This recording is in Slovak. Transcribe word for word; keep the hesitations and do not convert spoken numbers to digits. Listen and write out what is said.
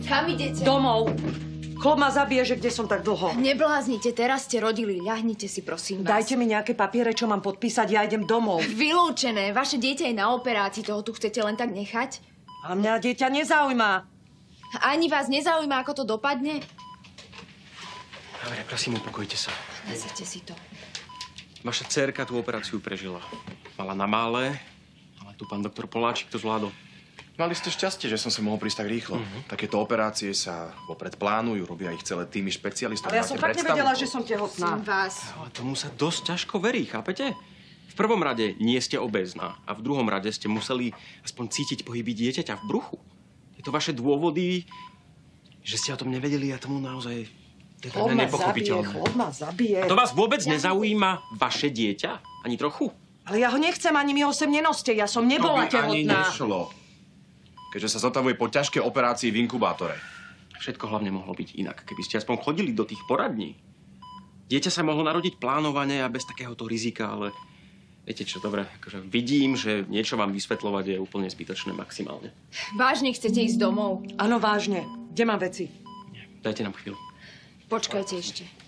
Kam idete? Domov. Chlop ma zabije, že kde som tak dlho. Nebláznite, teraz ste rodili. Ľahnite si, prosím vás. Dajte mi nejaké papiere, čo mám podpísať, ja idem domov. Vylúčené. Vaše dieťa je na operácii, toho tu chcete len tak nechať? A mňa dieťa nezaujíma. Ani vás nezaujíma, ako to dopadne? Dobre, prosím, upokojte sa. Nezrite si to. Vaša dcérka tú operáciu prežila. Mala na mále, ale tu pán doktor Poláčik to zvládol. Mali ste šťastie, že som sa mohol prísť tak rýchlo. Uh-huh. Takéto operácie sa vopred plánujú, robia ich celé týmy špecialistov. Ale ja som fakt nevedela, že som tehotná. Prosím vás. Ale tomu sa dosť ťažko verí, chápete? V prvom rade nie ste obézna a v druhom rade ste museli aspoň cítiť pohyby dieťaťa v bruchu. Je to vaše dôvody, že ste o tom nevedeli a tomu naozaj to je Chlop ma zabije, nepochopiteľné. chlop ma zabije. To vás vôbec nezaujíma vaše dieťa? Ani trochu? Ale ja ho nechcem, ani mi ho sem nenoste. Ja som nebola to by ani tehotná. nešlo. Keďže sa zotavuje po ťažkej operácii v inkubátore. Všetko hlavne mohlo byť inak, keby ste aspoň chodili do tých poradní. Dieťa sa mohlo narodiť plánovane a bez takéhoto rizika, ale viete čo, dobre, akože vidím, že niečo vám vysvetľovať je úplne zbytočné maximálne. Vážne chcete ísť domov? Áno, vážne. Kde mám veci? Nie, dajte nám chvíľu. Počkajte ešte.